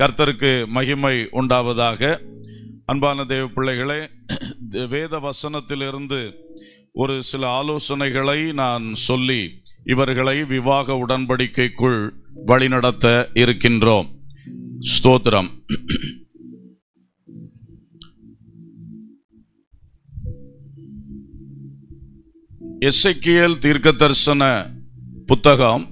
கர்த்தருக்கு மகிமை உண்டாவதாக. அன்பான தேவ பிள்ளைகளே, வேத வசனத்திலிருந்து ஒரு சில ஆலோசனைகளை நான் சொல்லி இவர்களை விவாக உடன்படிக்கைக்குள் வழிநடத்த இருக்கின்றோம். ஸ்தோத்திரம். எசேக்கியேல் தீர்க்கதரிசன புத்தகம்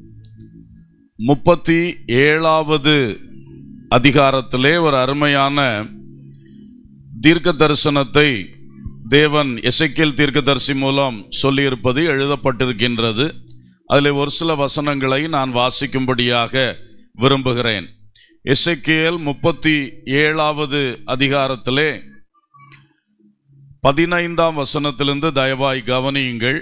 37வது அதிகாரத்திலே ஒரு அருமையான தீர்க்க தரிசனத்தை தேவன் எசேக்கியேல் தீர்க்கதரிசி மூலம் சொல்லியிருப்பது எழுதப்பட்டிருக்கின்றது. அதில் ஒரு சில வசனங்களை நான் வாசிக்கும்படியாக விரும்புகிறேன். எசேக்கியேல் 37வது அதிகாரத்திலே 15ஆம் வசனத்திலிருந்து தயவாய் கவனியுங்கள்.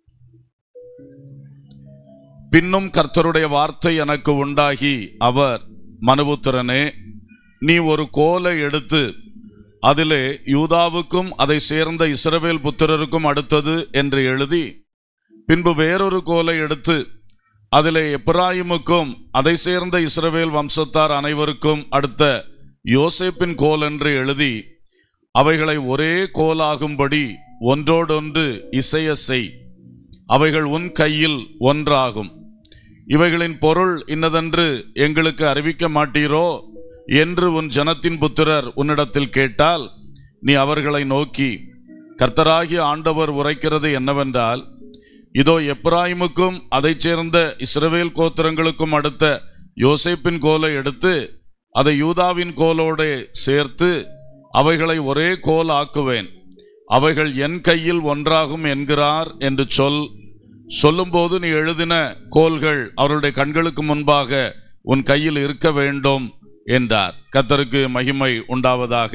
பின்னும் கர்த்தருடைய வார்த்தை எனக்கு உண்டாகி, அவர், மனுபுத்திரனே, நீ ஒரு கோலை எடுத்து அதிலே யூதாவுக்கும் அதை சேர்ந்த இஸ்ரவேல் புத்திரருக்கும் அடுத்தது என்று எழுதி, பின்பு வேறொரு கோலை எடுத்து அதிலே எப்பிராயிமுக்கும் அதை சேர்ந்த இஸ்ரவேல் வம்சத்தார் அனைவருக்கும் அடுத்த யோசேப்பின் கோல் என்று எழுதி, அவைகளை ஒரே கோலாகும்படி ஒன்றோடொன்று இசைய செய். அவைகள் உன் கையில் ஒன்றாகும். இவைகளின் பொருள் இன்னதென்று எங்களுக்கு அறிவிக்க மாட்டீரோ என்று உன் ஜனத்தின் புத்திரர் உன்னிடத்தில் கேட்டால், நீ அவர்களை நோக்கி, கர்த்தராகிய ஆண்டவர் உரைக்கிறது என்னவென்றால், இதோ எப்பிராயிமுக்கும் அதை சேர்ந்த இஸ்ரவேல் கோத்திரங்களுக்கும் அடுத்த யோசேப்பின் கோலை எடுத்து அதை யூதாவின் கோலோடு சேர்த்து அவைகளை ஒரே கோல் ஆக்குவேன். அவைகள் என் கையில் ஒன்றாகும் என்கிறார் என்று சொல்லும்போது நீ எழுதின கோல்கள் அவருடைய கண்களுக்கு முன்பாக உன் கையில் இருக்க வேண்டும் என்றார். கர்த்தருக்கு மகிமை உண்டாவதாக.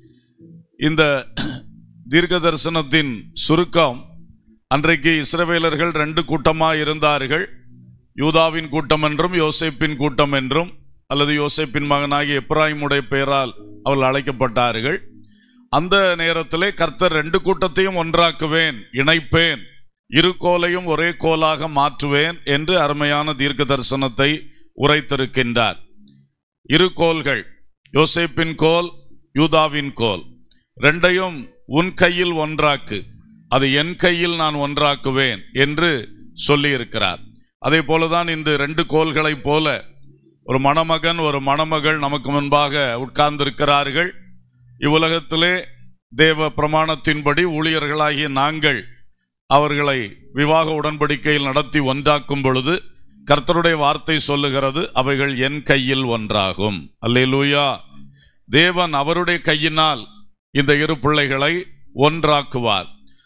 இந்த தீர்க்க தரிசனத்தின் சுருக்கம், அன்றைக்கு இஸ்ரவேலர்கள் 2 கூட்டமாய் இருந்தார்கள். யூதாவின் கூட்டம் என்றும் யோசேப்பின் கூட்டம் என்றும், அல்லது யோசேப்பின் மகனாகிய எப்பிராயிமுடைய பெயரால் அவர்கள் அழைக்கப்பட்டார்கள். அந்த நேரத்திலே கர்த்தர் 2 கூட்டத்தையும் ஒன்றாக்குவேன், இணைப்பேன், இரு கோலையும் ஒரே கோலாக மாற்றுவேன் என்று அருமையான தீர்க்க தரிசனத்தை உரைத்திருக்கின்றார். இரு கோல்கள், யோசேப்பின் கோல், யூதாவின் கோல், 2ஐயும் உன் கையில் ஒன்றாக்கு, அது என் கையில் நான் ஒன்றாக்குவேன் என்று சொல்லியிருக்கிறார். அதே போலதான் இந்த 2 கோல்களை போல ஒரு மணமகன் ஒரு மணமகள் நமக்கு முன்பாக உட்கார்ந்திருக்கிறார்கள். இவ்வுலகத்திலே தேவ பிரமாணத்தின்படி ஊழியர்களாகிய நாங்கள் அவர்களை விவாக உடன்படிக்கையில் நடத்தி ஒன்றாக்கும் பொழுது கர்த்தருடைய வார்த்தை சொல்லுகிறது, அவைகள் என் கையில் ஒன்றாகும். அல்லேலூயா. தேவன் அவருடைய கையினால் இந்த இரு பிள்ளைகளை ஒன்றாக்குவார்.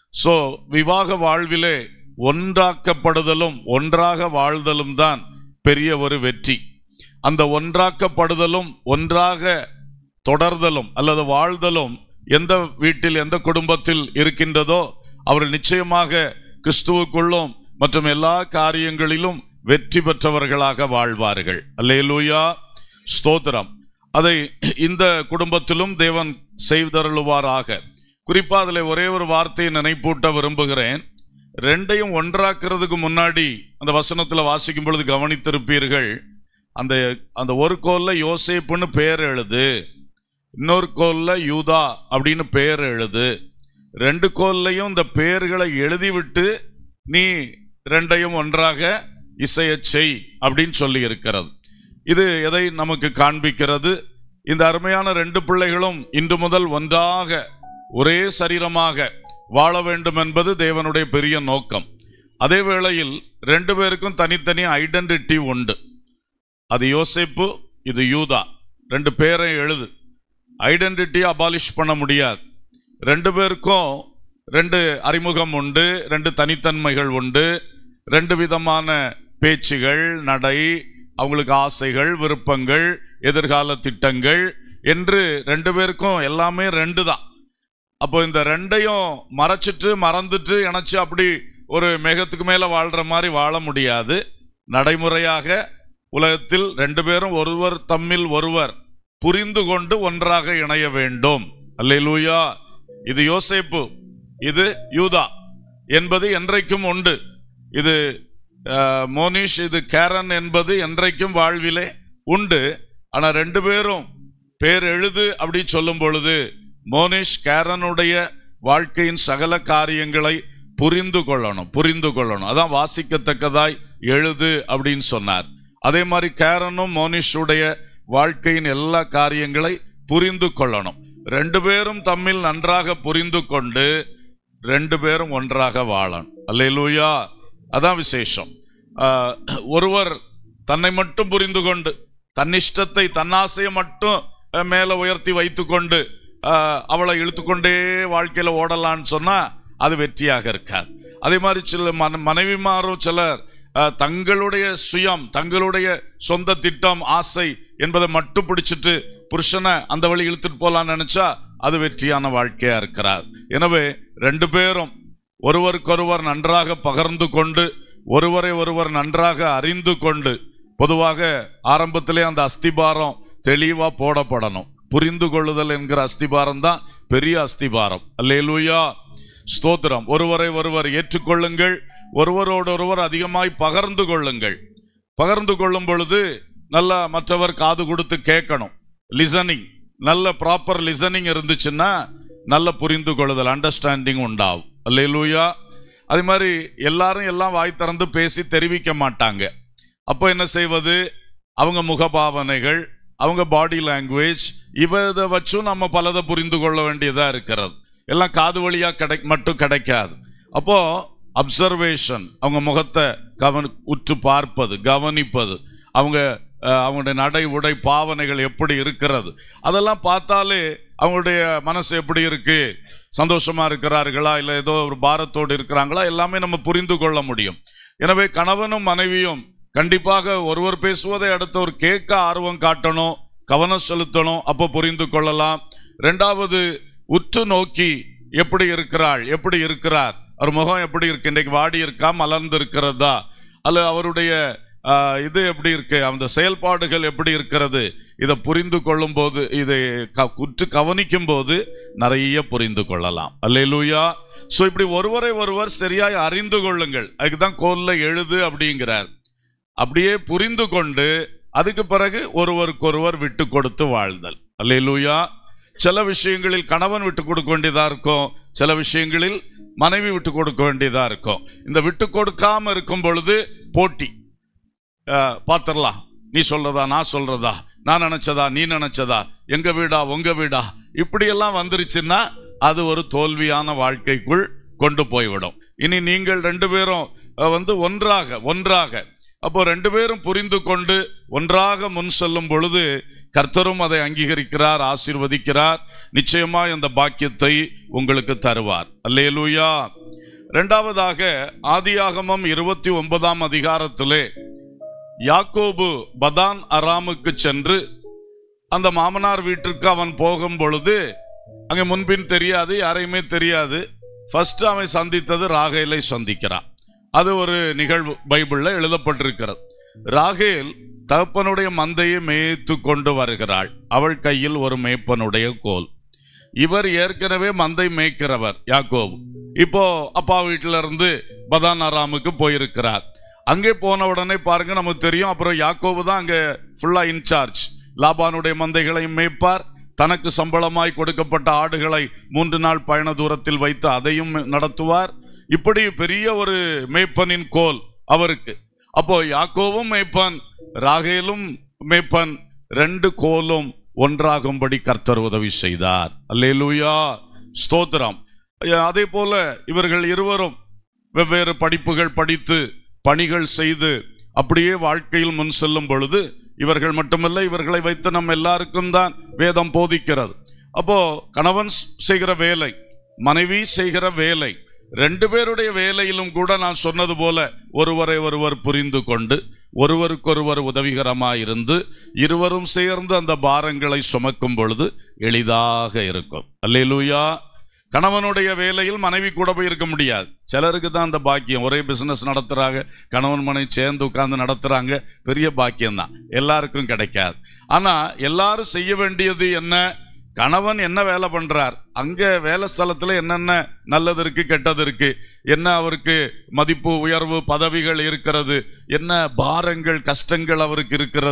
விவாக வாழ்விலே ஒன்றாக்கப்படுதலும் ஒன்றாக வாழ்தலும் தான் பெரிய ஒரு வெற்றி. அந்த ஒன்றாக்கப்படுதலும் ஒன்றாக தொடர்தலும் அல்லது வாழ்தலும் எந்த வீட்டில் எந்த குடும்பத்தில் இருக்கின்றதோ அவர்கள் நிச்சயமாக கிறிஸ்துவுக்குள்ளும் மற்றும் எல்லா காரியங்களிலும் வெற்றி பெற்றவர்களாக வாழ்வார்கள். அல்லேலூயா, ஸ்தோத்திரம். அதை இந்த குடும்பத்திலும் தேவன் செய்தருளுவாராக. குறிப்பா அதில் ஒரே ஒரு வார்த்தையை நினைப்பூட்ட விரும்புகிறேன். 2ஐயும் ஒன்றாக்குறதுக்கு முன்னாடி அந்த வசனத்தில் வாசிக்கும் பொழுது கவனித்திருப்பீர்கள், அந்த ஒரு கோல்ல யோசேப்புன்னு பெயர் எழுது, இன்னொரு கோல்ல யூதா அப்படின்னு பெயர் எழுது. 2 கோல்லையும் இந்த பெயர்களை எழுதிவிட்டு நீ 2ஐயும் ஒன்றாக இசைய செய் அப்படின்னு சொல்லி இருக்கிறது. இது எதை நமக்கு காண்பிக்கிறது? இந்த அருமையான 2 பிள்ளைகளும் இன்று முதல் ஒன்றாக ஒரே சரீரமாக வாழ வேண்டும் என்பது தேவனுடைய பெரிய நோக்கம். அதே வேளையில் 2 பேருக்கும் தனித்தனி ஐடென்டிட்டி உண்டு. அது யோசேப்பு, இது யூதா. 2 பேரை எழுது. ஐடென்டிட்டியை அபாலிஷ் பண்ண முடியாது. 2 பேருக்கும் 2 அறிமுகம் உண்டு, 2 தனித்தன்மைகள் உண்டு, 2 விதமான பேச்சுகள், நடை, அவங்களுக்கு ஆசைகள், விருப்பங்கள், எதிர்கால திட்டங்கள் என்று 2 பேருக்கும் எல்லாமே 2 தான். அப்போ இந்த 2ஐயும் மறைச்சிட்டு மறந்துட்டு இணைச்சு அப்படி ஒரு மேகத்துக்கு மேல வாழ்ற மாதிரி வாழ முடியாது. நடைமுறையாக உலகத்தில் 2 பேரும் ஒருவர் தம்மில் ஒருவர் புரிந்து கொண்டு ஒன்றாக இணைய வேண்டும். அல்லேலூயா. இது யோசேப்பு, இது யூதா என்பது என்றைக்கும் உண்டு. இது மோனிஷ், இது கேரன் என்பது என்றைக்கும் வாழ்விலே உண்டு. ஆனா ரெண்டு பேரும் பேர் எழுது அப்படி சொல்லும் பொழுது மோனிஷ் கேரனுடைய வாழ்க்கையின் சகல காரியங்களை புரிந்து கொள்ளணும். அதான் வாசிக்கத்தக்கதாய் எழுது அப்படின்னு சொன்னார். அதே மாதிரி கேரனும் மோனிஷுடைய வாழ்க்கையின் எல்லா காரியங்களை புரிந்து கொள்ளணும். ரெண்டு பேரும் தம்மில் நன்றாக புரிந்து கொண்டு ரெண்டு பேரும் ஒன்றாக வாழணும். அல்லேலூயா. அதான் விசேஷம். ஒருவர் தன்னை மட்டும் புரிந்து கொண்டு தன்னிஷ்டத்தை தன்னாசையை மட்டும் மேல உயர்த்தி வைத்து கொண்டு அவளை இழுத்துக்கொண்டே வாழ்க்கையில ஓடலான்னு சொன்னா அது வெற்றியாக இருக்காது. அதே மாதிரி சில மனைவிமாரும் சிலர் தங்களுடைய சுயம், தங்களுடைய சொந்த திட்டம், ஆசை என்பதை மட்டும் பிடிச்சிட்டு புருஷனை அந்த வழி இழுத்துட்டு போலான்னு நினைச்சா அது வெற்றியான வாழ்க்கையா இருக்கிறார். எனவே ரெண்டு பேரும் ஒருவருக்கொருவர் நன்றாக பகிர்ந்து கொண்டு ஒருவரை ஒருவர் நன்றாக அறிந்து கொண்டு, பொதுவாக ஆரம்பத்திலே அந்த அஸ்திபாரம் தெளிவா போடப்படணும். புரிந்து கொள்ளுதல் என்கிற அஸ்திபாரம் தான் பெரிய அஸ்திபாரம். அல்லேலூயா, ஸ்தோத்திரம். ஒருவரை ஒருவர் ஏற்றுக்கொள்ளுங்கள், ஒருவரோடு ஒருவர் அதிகமாய் பகிர்ந்து கொள்ளுங்கள். பகிர்ந்து கொள்ளும் பொழுது நல்லா மற்றவர் காது கொடுத்து கேட்கணும். லிசனிங், நல்ல ப்ராப்பர் லிசனிங் இருந்துச்சுன்னா நல்ல புரிந்து கொள்ளுதல், அண்டர்ஸ்டாண்டிங் உண்டாகும். அல்லேலூயா. அதே மாதிரி எல்லாரும் எல்லாம் வாய் திறந்து பேசி தெரிவிக்க மாட்டாங்க. அப்போ என்ன செய்வது? அவங்க முகபாவனைகள், அவங்க பாடி லாங்குவேஜ், இதை வச்சும் நம்ம பலதை புரிந்து கொள்ள வேண்டியதா இருக்கிறது. எல்லாம் காது வழியா மட்டும் கிடைக்காது. அப்போ அப்சர்வேஷன், அவங்க முகத்தை உற்று பார்ப்பது, கவனிப்பது, அவங்களுடைய நடை உடை பாவனைகள் எப்படி இருக்கிறது, அதெல்லாம் பார்த்தாலே அவங்களுடைய மனசு எப்படி இருக்கு, சந்தோஷமா இருக்கிறார்களா இல்லை ஏதோ ஒரு பாரத்தோடு இருக்கிறாங்களா, எல்லாமே நம்ம புரிந்து கொள்ள முடியும். எனவே கணவனும் மனைவியும் கண்டிப்பாக ஒருவர் பேசுவதை அடுத்தவர் கேட்க ஆர்வம் காட்டணும், கவனம் செலுத்தணும். அப்போ புரிந்து கொள்ளலாம். ரெண்டாவது, உற்று நோக்கி எப்படி இருக்கிறாள், எப்படி இருக்கிறார், அவர் முகம் எப்படி இருக்கு, இன்றைக்கு வாடி இருக்கா, மலர்ந்து இருக்கிறதா, அல்ல அவருடைய இது எப்படி இருக்கு, அந்த செயல்பாடுகள் எப்படி இருக்கிறது, இதை புரிந்து கொள்ளும் போது, இதை உற்று கவனிக்கும் போது நிறைய புரிந்து கொள்ளலாம். அல்லேலூயா. சோ இப்படி ஒருவரை ஒருவர் சரியாய் அறிந்து கொள்ளுங்கள். அதுக்குதான் கோல்ல எழுது அப்படிங்கிறார். அப்படியே புரிந்து கொண்டு அதுக்கு பிறகு ஒருவருக்கொருவர் விட்டு கொடுத்து வாழ்தல். அல்லேலூயா. சில விஷயங்களில் கணவன் விட்டு கொடுக்க வேண்டியதா இருக்கும், சில விஷயங்களில் மனைவி விட்டு கொடுக்க வேண்டியதா இருக்கும். இந்த விட்டு கொடுக்காம இருக்கும் பொழுது போட்டி, பார்த்துடலாம், நீ சொல்றதா நான் சொல்றதா, நான் நினைச்சதா நீ நினைச்சதா, எங்க வீடா உங்க வீடா, இப்படியெல்லாம் வந்துருச்சுன்னா அது ஒரு தோல்வியான வாழ்க்கைக்குள் கொண்டு போய்விடும். இனி நீங்கள் ரெண்டு பேரும் ஒன்றாக அப்போ ரெண்டு பேரும் புரிந்து கொண்டு ஒன்றாக முன் செல்லும் பொழுது கர்த்தரும் அதை அங்கீகரிக்கிறார், ஆசீர்வதிக்கிறார். நிச்சயமா அந்த பாக்கியத்தை உங்களுக்கு தருவார். அல்லேலூயா. இரண்டாவதாக ஆதியாகமம் 29ஆம் அதிகாரத்திலே யாக்கோபு பதான் அராமுக்கு சென்று அந்த மாமனார் வீட்டிற்கு அவன் போகும் பொழுது அங்கே முன்பின் தெரியாது, யாரையுமே தெரியாது. ஃபர்ஸ்ட் அவன் சந்தித்தது ராகேலை சந்திக்கிறான். அது ஒரு நிகழ்வு பைபிள்ல எழுதப்பட்டிருக்கிறது. ராகேல் தகப்பனுடைய மந்தையை மேய்த்து கொண்டு வருகிறாள். அவள் கையில் ஒரு மேய்ப்பனுடைய கோல். இவர் ஏற்கனவே மந்தை மேய்க்கிறவர் யாக்கோபு. இப்போ அப்பா வீட்டில இருந்து பதான் அராமுக்கு போயிருக்கிறார். அங்கே போன உடனே பாருங்க, நமக்கு தெரியும், அப்புறம் யாக்கோபு தான் அங்கே ஃபுல்லா இன்சார்ஜ். லாபானுடைய மந்தைகளையும் மேய்ப்பார், தனக்கு சம்பளமாய் கொடுக்கப்பட்ட ஆடுகளை 3 நாள் பயண தூரத்தில் வைத்து அதையும் நடத்துவார். இப்படி பெரிய ஒரு மேய்ப்பனின் கோல் அவருக்கு. அப்போ யாக்கோவும் மேய்ப்பன், ராகேலும் மேய்ப்பன், 2 கோலும் ஒன்றாகும்படி கர்த்தர் உதவி செய்தார். அல்லேலூயா, ஸ்தோத்திரம். அதே போல இவர்கள் இருவரும் வெவ்வேறு படிப்புகள் படித்து பணிகள் செய்து அப்படியே வாழ்க்கையில் முன் செல்லும் பொழுது இவர்கள் மட்டுமல்ல, இவர்களை வைத்து நம்ம எல்லாருக்கும் தான் வேதம் போதிக்கிறது. அப்போ கணவன் செய்கிற வேலை, மனைவி செய்கிற வேலை, 2 பேருடைய வேலையிலும் கூட நான் சொன்னது போல ஒருவரை ஒருவர் புரிந்து கொண்டு ஒருவருக்கொருவர் உதவிகரமாயிருந்து இருவரும் சேர்ந்து அந்த பாரங்களை சுமக்கும் பொழுது எளிதாக இருக்கும். அல்லேலூயா. கணவனுடைய வேலையில் மனைவி கூட போய் இருக்க முடியாது. சிலருக்கு தான் அந்த பாக்கியம். ஒரே பிசினஸ் நடத்துறாங்க, கணவன் மனைவி சேர்ந்து உட்கார்ந்து நடத்துறாங்க, பெரிய பாக்கியம் தான், எல்லாருக்கும் கிடைக்காது. ஆனா எல்லாரும் செய்ய வேண்டியது என்ன? கணவன் என்ன வேலை பண்றார், அங்க வேலை ஸ்தலத்துல என்னென்ன நல்லது இருக்கு, கெட்டது இருக்கு, என்ன அவருக்கு மதிப்பு உயர்வு பதவிகள் இருக்கிறது, என்ன பாரங்கள் கஷ்டங்கள் அவருக்கு இருக்கிறது,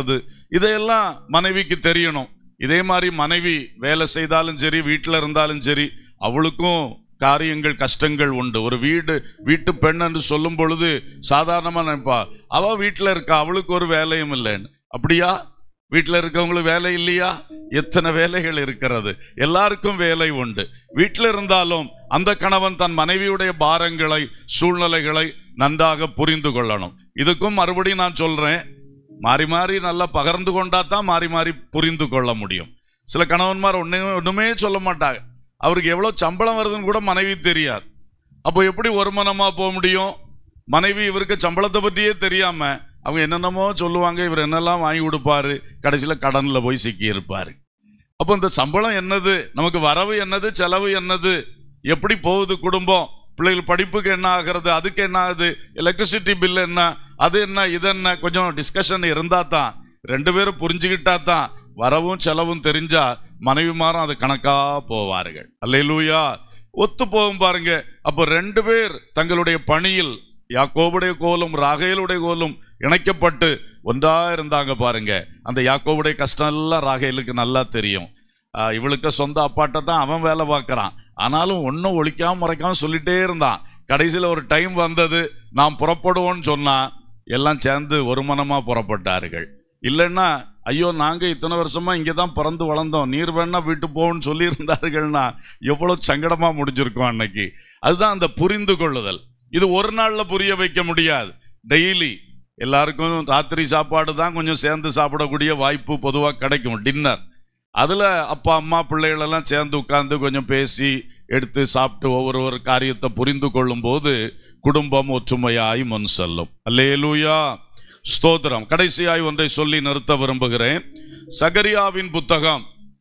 இதையெல்லாம் மனைவிக்கு தெரியணும். இதே மாதிரி மனைவி வேலை செய்தாலும் சரி, வீட்டில் இருந்தாலும் சரி, அவளுக்கும் காரியங்கள் கஷ்டங்கள் உண்டு. ஒரு வீட்டு பெண் என்று சொல்லும் பொழுது சாதாரணமா நினைப்பா, அவ வீட்டில் இருக்கா, அவளுக்கு ஒரு வேலையும் இல்லைன்னு. அப்படியா? வீட்டில் இருக்கவங்களுக்கு வேலை இல்லையா? எத்தனை வேலைகள் இருக்கிறது, எல்லாருக்கும் வேலை உண்டு. வீட்டில் இருந்தாலும் அந்த கணவன் தன் மனைவியுடைய பாரங்களை, சூழ்நிலைகளை நன்றாக புரிந்து கொள்ளணும். இதுக்கும் மறுபடியும் நான் சொல்றேன், மாறி மாறி நல்லா பகிர்ந்து கொண்டா தான் மாறி மாறி புரிந்து கொள்ள முடியும். சில கணவன்மார் ஒண்ணுமே சொல்ல மாட்டாங்க, அவருக்கு எவ்வளவு சம்பளம் வருதுன்னு கூட மனைவி தெரியாது. அப்போ எப்படி ஒரு மனமா போக முடியும்? மனைவி இவருக்கு சம்பளத்தை பற்றியே தெரியாம அவங்க என்னென்னமோ சொல்லுவாங்க, இவர் என்னெல்லாம் வாங்கி கொடுப்பாரு, கடைசியில கடன்ல போய் சிக்கி இருப்பாரு. அப்போ இந்த சம்பளம் என்னது, நமக்கு வரவு என்னது, செலவு என்னது, எப்படி போகுது குடும்பம், பிள்ளைகள் படிப்புக்கு என்ன ஆகிறது, அதுக்கு என்ன ஆகுது, எலக்ட்ரிசிட்டி பில் என்ன, அது என்ன, இது என்ன, கொஞ்சம் டிஸ்கஷன் இருந்தா தான், ரெண்டு பேரும் புரிஞ்சுக்கிட்டா தான், வரவும் செலவும் தெரிஞ்சா மனைவிமாரும் அது கணக்கா போவார்கள். அல்லேலூயா. ஒத்து போகும் பாருங்க. அப்போ ரெண்டு பேர் தங்களுடைய பணியில் யாக்கோபுடைய கோலும் ராகேலுடைய கோலும் இணைக்கப்பட்டு ஒன்றா இருந்தாங்க பாருங்க. அந்த யாக்கோபுடைய கஷ்டம் எல்லாம் ராகேலுக்கு நல்லா தெரியும். இவளுக்கு சொந்த அப்பாட்ட தான் அவன் வேலை பார்க்கறான், ஆனாலும் ஒன்னும் ஒழிக்காம முறைக்காம சொல்லிட்டே இருந்தான். கடைசியில் ஒரு டைம் வந்தது, நாம் புறப்படுவோம்னு சொன்னா எல்லாம் சேர்ந்து ஒரு மனமா புறப்பட்டார்கள். இல்லைன்னா ஐயோ நாங்க இத்தனை வருஷமா இங்கதான் பிறந்து வளர்ந்தோம், நீர் வேணா வீட்டு போன்னு சொல்லி இருந்தார்கள்னா எவ்வளவு சங்கடமா முடிஞ்சிருக்கும் அன்னைக்கு. அதுதான் அந்த புரிந்து கொள்ளுதல். இது ஒரு நாள்ல புரிய வைக்க முடியாது. டெய்லி எல்லாருக்கும் ராத்திரி சாப்பாடு தான் கொஞ்சம் சேர்ந்து சாப்பிடக்கூடிய வாய்ப்பு பொதுவாக கிடைக்கும், டின்னர். அதுல அப்பா அம்மா பிள்ளைகள் எல்லாம் சேர்ந்து உட்கார்ந்து கொஞ்சம் பேசி எடுத்து சாப்பிட்டு ஒவ்வொரு காரியத்தை புரிந்து கொள்ளும் போது குடும்பம் ஒற்றுமையாய் முன் செல்லும். அல்லேலூயா, ஸ்தோத்திரம். கடைசியாய் ஒன்றை சொல்லி நிறுத்த விரும்புகிறேன். சகரியாவின் புத்தகம்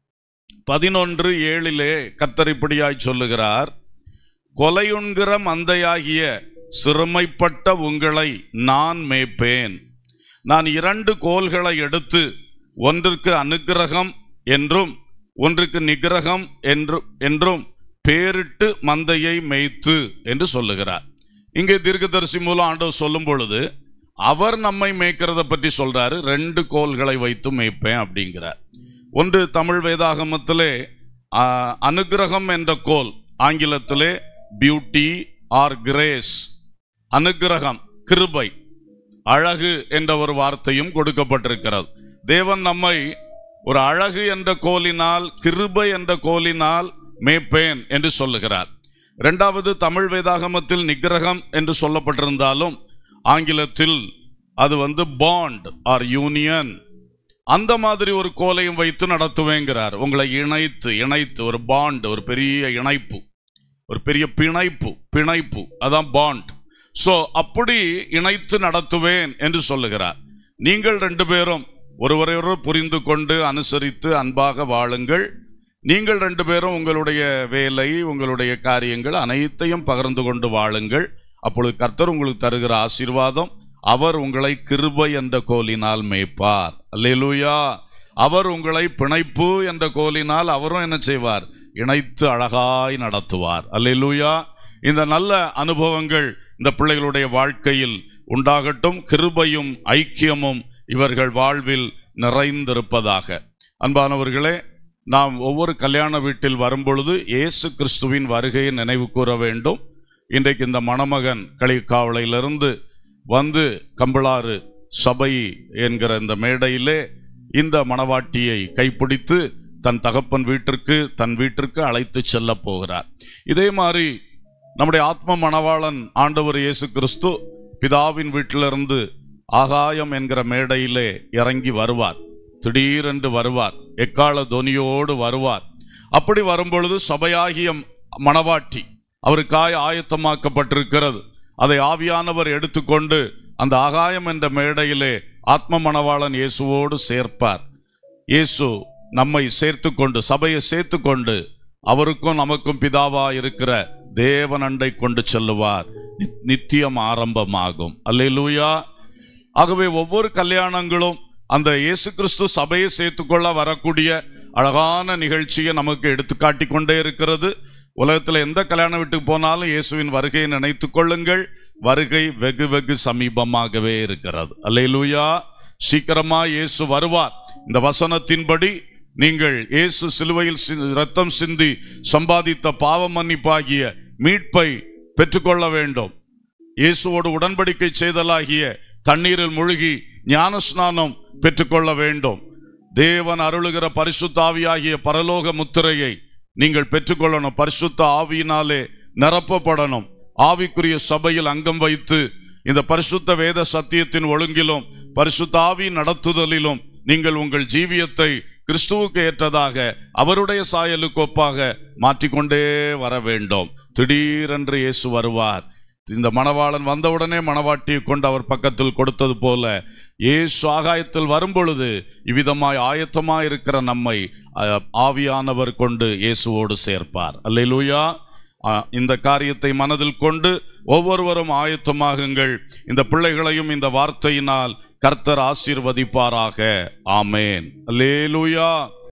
11:7 கர்த்தர் இப்படியாய் சொல்லுகிறார், கொலையுண்கிற மந்தையாகிய சிறுமைப்பட்ட உங்களை நான் மேய்ப்பேன். நான் 2 கோல்களை எடுத்து ஒன்றுக்கு அனுக்கிரகம் என்றும் ஒன்றுக்கு நிகிரகம் என்றும் பேரிட்டு மந்தையை மேய்த்து என்று சொல்லுகிறார். இங்கே தீர்க்கதரிசி மூலம் ஆண்டவர் சொல்லும் பொழுது அவர் நம்மை மேய்க்கிறத பற்றி சொல்றாரு. 2 கோல்களை வைத்து மேய்ப்பேன் அப்படிங்கிறார். ஒன்று தமிழ் வேதாகமத்திலே அனுக்கிரகம் என்ற கோல், ஆங்கிலத்திலே பியூட்டி ஆர் கிரேஸ். அனுக்கிரகம் கிருபை, அழகு என்ற ஒரு வார்த்தையும் கொடுக்கப்பட்டிருக்கிறது. தேவன் நம்மை ஒரு அழகு என்ற கோலினால், கிருபை என்ற கோலினால் மேய்ப்பேன் என்று சொல்லுகிறார். இரண்டாவது தமிழ் வேதாகமத்தில் நிகிரகம் என்று சொல்லப்பட்டிருந்தாலும் ஆங்கிலத்தில் அது பாண்ட் ஆர் யூனியன், அந்த மாதிரி ஒரு கோலையும் வைத்து நடத்துவேங்கிறார். உங்களை இணைத்து ஒரு பாண்ட், ஒரு பெரிய இணைப்பு, ஒரு பெரிய பிணைப்பு அதான் பாண்ட். சோ அப்படி இணைத்து நடத்துவேன் என்று சொல்லுகிறார். நீங்கள் 2 பேரும் ஒருவரையொருவர் புரிந்து கொண்டு அனுசரித்து அன்பாக வாழுங்கள். நீங்கள் 2 பேரும் உங்களுடைய வேலை, உங்களுடைய காரியங்கள் அனைத்தையும் பகிர்ந்து கொண்டு வாழுங்கள். அப்பொழுது கர்த்தர் உங்களுக்கு தருகிற ஆசீர்வாதம், அவர் உங்களை கிருபை என்ற கோலினால் மேய்ப்பார். அல்லேலூயா. அவர் உங்களை பிணைப்பு என்ற கோலினால் அவரும் என்ன செய்வார், இணைத்து அழகாய் நடத்துவார். அல்லேலூயா. இந்த நல்ல அனுபவங்கள் இந்த பிள்ளைகளுடைய வாழ்க்கையில் உண்டாகட்டும். கிருபையும் ஐக்கியமும் இவர்கள் வாழ்வில் நிறைந்திருப்பதாக. அன்பானவர்களே, நாம் ஒவ்வொரு கல்யாண வீட்டில் வரும்பொழுது இயேசு கிறிஸ்துவின் வருகையை நினைவு கூற வேண்டும். இன்றைக்கு இந்த மணமகன் களிக்காவளையிலிருந்து வந்து கம்பளாறு சபை என்கிற இந்த மேடையிலே இந்த மணவாட்டியை கைப்பிடித்து தன் தகப்பன் வீட்டிற்கு, தன் வீட்டிற்கு அழைத்து செல்ல போகிறார். இதே மாதிரி நம்முடைய ஆத்ம மணவாளன் ஆண்டவர் இயேசு கிறிஸ்து பிதாவின் வீட்டிலிருந்து ஆகாயம் என்கிற மேடையிலே இறங்கி வருவார். திடீரென்று வருவார், எக்கால தொனியோடு வருவார். அப்படி வரும்பொழுது சபையாகிய மணவாட்டி அவருக்காய் ஆயத்தமாக்கப்பட்டிருக்கிறது. அதை ஆவியானவர் எடுத்துக்கொண்டு அந்த ஆகாயம் என்ற மேடையிலே ஆத்ம மணவாளன் இயேசுவோடு சேர்ப்பார். இயேசு நம்மை சேர்த்து கொண்டு, சபையை சேர்த்து கொண்டு அவருக்கும் நமக்கும் பிதாவா இருக்கிற தேவனண்டை கொண்டு செல்லுவார். நித்தியம் ஆரம்பமாகும். அல்லேலூயா. ஆகவே ஒவ்வொரு கல்யாணங்களும் அந்த இயேசு கிறிஸ்து சபையை சேர்த்துக்கொள்ள வரக்கூடிய அழகான நிகழ்ச்சியை நமக்கு எடுத்துக்காட்டி கொண்டே இருக்கிறது. உலகத்தில் எந்த கல்யாண வீட்டுக்கு போனாலும் இயேசுவின் வருகையை நினைத்து கொள்ளுங்கள். வருகை வெகு வெகு சமீபமாகவே இருக்கிறது. அல்லேலூயா. சீக்கிரமா இயேசு வருவார். இந்த வசனத்தின்படி நீங்கள் இயேசு சிலுவையில் இரத்தம் சிந்தி சம்பாதித்த பாவ மன்னிப்பாகிய மீட்பை பெற்றுக்கொள்ள வேண்டும். இயேசுவோடு உடன்படிக்கை செய்தலாகிய தண்ணீரில் மூழ்கி ஞான ஸ்நானம் பெற்றுக்கொள்ள வேண்டும். தேவன் அருளுகிற பரிசுத்த ஆவியாகிய பரலோக முத்திரையை நீங்கள் பெற்றுக்கொள்ளணும். பரிசுத்த ஆவியினாலே நிரப்பப்படணும். ஆவிக்குரிய சபையில் அங்கம் வைத்து இந்த பரிசுத்த வேத சத்தியத்தின் ஒழுங்கிலும் பரிசுத்த ஆவி நடத்துதலிலும் நீங்கள் உங்கள் ஜீவியத்தை கிறிஸ்துவுக்கு ஏற்றதாக அவருடைய சாயலுக்கு ஒப்பாக மாற்றிக்கொண்டே வர வேண்டும். திடீரென்று இயேசு வருவார். இந்த மணவாளன் வந்தவுடனே மணவாட்டியை கொண்டு அவர் பக்கத்தில் கொடுத்தது போல இயேசு ஆகாயத்தில் வரும்பொழுது இவ்விதமாய் ஆயத்தமாய் இருக்கிற நம்மை ஆவியானவர் கொண்டு இயேசுவோடு சேர்ப்பார். அல்லேலூயா. இந்த காரியத்தை மனதில் கொண்டு ஒவ்வொருவரும் ஆயத்தமாகுங்கள். இந்த பிள்ளைகளையும் இந்த வார்த்தையினால் கர்த்தர் ஆசீர்வதிப்பாராக. ஆமேன். அல்லேலூயா.